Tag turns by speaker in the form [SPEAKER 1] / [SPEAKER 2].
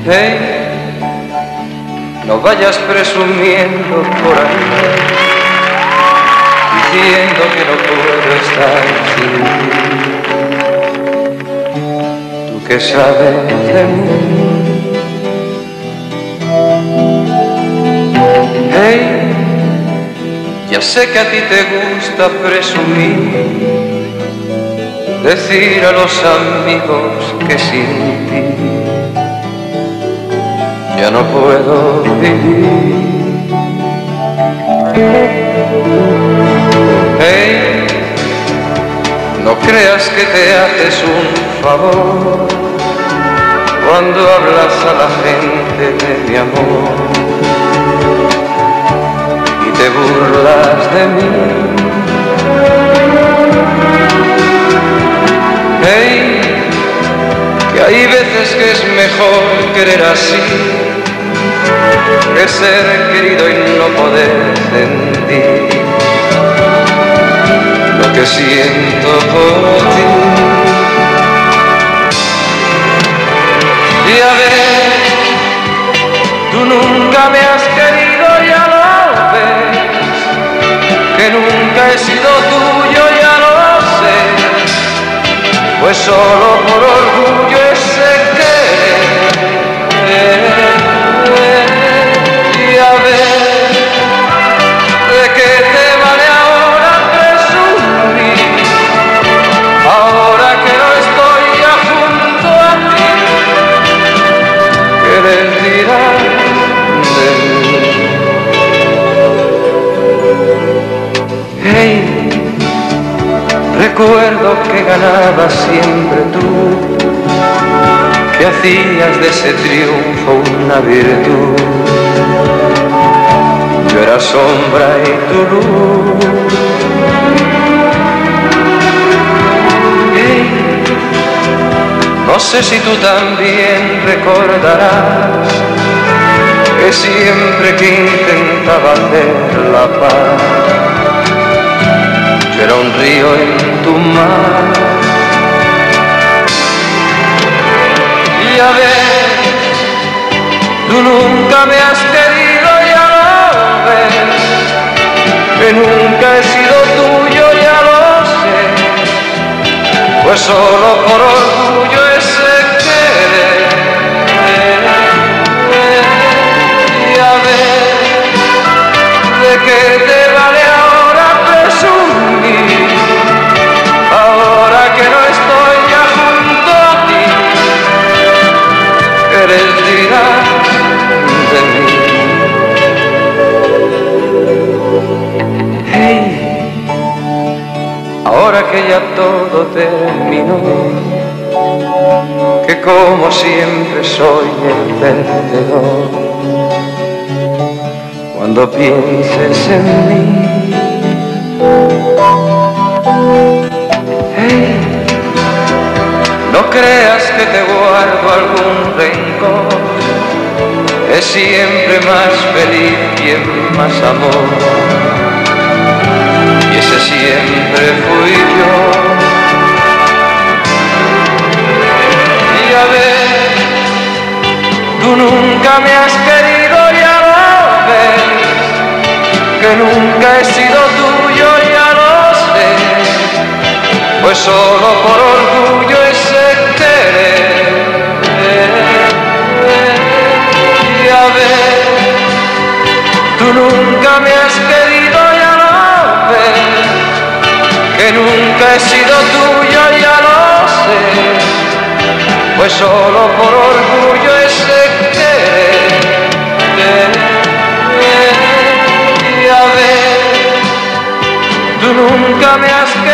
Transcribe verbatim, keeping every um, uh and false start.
[SPEAKER 1] Hey, no vayas presumiendo por ahí, diciendo que no puedo estar sin ti. Tú que sabes de mí. Hey, ya sé que a ti te gusta presumir, decir a los amigos que sin ti ya no puedo vivir. Hey, no creas que te haces un favor cuando hablas a la gente de mi amor y te burlas de mí. Hey, que hay veces que es mejor querer así que ser querido y no poder sentir lo que siento por ti. Ya ves, tú nunca me has querido, ya lo ves, que nunca he sido tuyo, ya lo sé, pues solo por orgullo ese querer. Ya ves, ¿de qué te vale ahora presumir? Ahora que no estoy ya junto a ti, ¿qué les dirán de mí? Hey, recuerdo que ganabas siempre tú, que hacías de ese triunfo una virtud. Yo era sombra y tu luz. Hey, no sé si tú también recordarás que siempre que intentaba hacer la paz, yo era un río en tu mar. Ya ves, tú nunca me has querido, ya lo ves, que nunca he sido tuyo, ya lo sé, pues solo por orgullo ese querer. Ya ves, ¿de qué te vale ahora presumir? Ahora que no estoy ya junto a ti, ¿qué les dirás de mí? Hey, ahora que ya todo terminó, que como siempre soy el perdedor, cuando pienses en mí. Hey, no creas que te guardo algún rencor, es siempre más feliz quien más amor, y ese siempre fui yo. Ya ves, tú nunca me has querido, ya lo ves, que nunca he sido tuyo, ya lo sé, pues solo por orgullo ese querer. Ya ves, tú nunca me has querido, ya lo ves, que nunca he sido tuyo, ya lo sé, pues solo por orgullo ese querer. Ya ves, tú nunca me has querido,